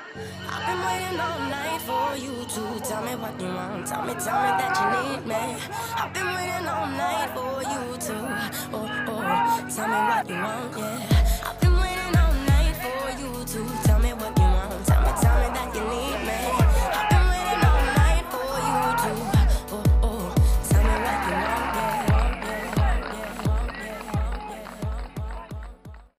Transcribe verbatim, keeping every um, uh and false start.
I've been waiting all night for you to tell me what you want. Tell me, tell me that you need me. I've been waiting all night for you to, oh, oh, tell me what you want, yeah.